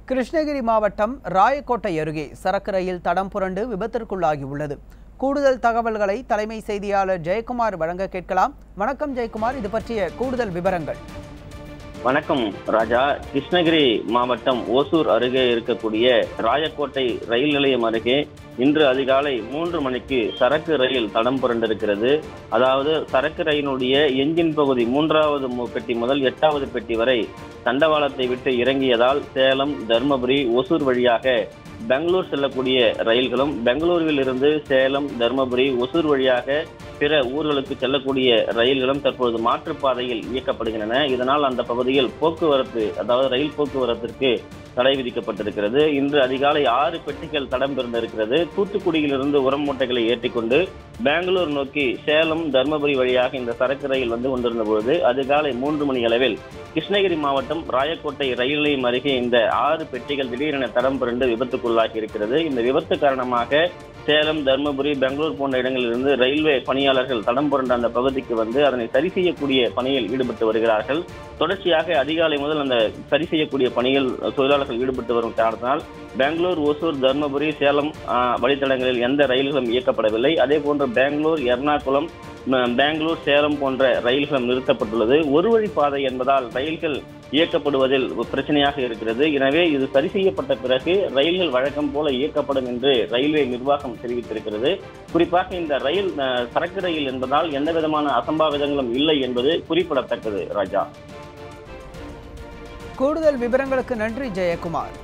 கிருஷ்ணகிரி மாவட்டம் ராயக்கோட்டை அருகே சரக்கு ரயில் தடம் புரண்டு விபத்திற்குள்ளாகியுள்ளது. கூடுதல் தகவல்களை தலைமை செய்தியாளர் ஜெயக்குமார் வழங்க கேட்கலாம். வணக்கம் ஜெயக்குமார், இது பற்றிய கூடுதல் விவரங்கள். வணக்கம் ராஜா. கிருஷ்ணகிரி மாவட்டம் ஓசூர் அருகே இருக்கக்கூடிய ராயக்கோட்டை ரயில் நிலையம் அருகே இன்று அதிகாலை 3 மணிக்கு சரக்கு ரயில் தடம் புரண்டிருக்கிறது. அதாவது சரக்கு ரயிலுடைய என்ஜின் பகுதி 3வது பெட்டி முதல் 8வது பெட்டி வரை தண்டவாளத்தை விட்டு இறங்கியதால் சேலம், தர்மபுரி, ஒசூர் வழியாக பெங்களூர் செல்லக்கூடிய ரயில்களும், பெங்களூருவில் இருந்து சேலம், தர்மபுரி, ஒசூர் வழியாக பிற ஊர்களுக்கு செல்லக்கூடிய ரயில்களும் தற்பொழுது மாற்றுப்பாதையில் இயக்கப்படுகின்றன. இதனால் அந்த பகுதியில் போக்குவரத்து, அதாவது ரயில் போக்குவரத்திற்கு தடை விதிக்கப்பட்டிருக்கிறது. இன்று அதிகாலை 6 பெட்டிகள் தடம் பிறந்திருக்கிறது. தூத்துக்குடியிலிருந்து உரம் மூட்டைகளை ஏற்றிக்கொண்டு பெங்களூர் நோக்கி சேலம், தர்மபுரி வழியாக இந்த சரக்கு ரயில் வந்து கொண்டிருந்த பொழுது அதிகாலை 3 மணி அளவில் கிருஷ்ணகிரி மாவட்டம் ராயக்கோட்டை ரயில் நிலையம் அருகே இந்த 6 பெட்டிகள் திடீரென தடம் புரண்டு விபத்துக்குள்ளாகி இருக்கிறது. இந்த விபத்து காரணமாக சேலம், தர்மபுரி, பெங்களூர் போன்ற இடங்களிலிருந்து ரயில்வே பணியாளர்கள் தடம் புரண்ட அந்த பகுதிக்கு வந்து அதனை சரி செய்யக்கூடிய பணியில் ஈடுபட்டு வருகிறார்கள். தொடர்ச்சியாக அதிகாலை முதல் அந்த சரி செய்யக்கூடிய பணியில் தொழிலாளர்கள் ஈடுபட்டு வரும் காரணத்தினால் பெங்களூர், ஒசூர், தர்மபுரி, சேலம் வழித்தடங்களில் எந்த ரயில்களும் இயக்கப்படவில்லை. அதே போன்று பெங்களூர், எர்ணாகுளம், பெங்களூர், சேலம் போன்ற ரயில்களும் நிறுத்தப்பட்டுள்ளது. ஒரு வழி பாதை என்பதால் ரயில்கள் இயக்கப்படுவதில் பிரச்சனையாக இருக்கிறது. எனவே இது சரி செய்யப்பட்ட பிறகு ரயில்கள் வழக்கம் போல இயக்கப்படும் என்று ரயில்வே நிர்வாகம் தெரிவித்திருக்கிறது. குறிப்பாக இந்த ரயில் சரக்கு ரயில் என்பதால் எந்த விதமான அசம்பாவிதங்களும் இல்லை என்பது குறிப்பிடத்தக்கது. ராஜா, கூடுதல் விவரங்களுக்கு நன்றி ஜெயக்குமார்.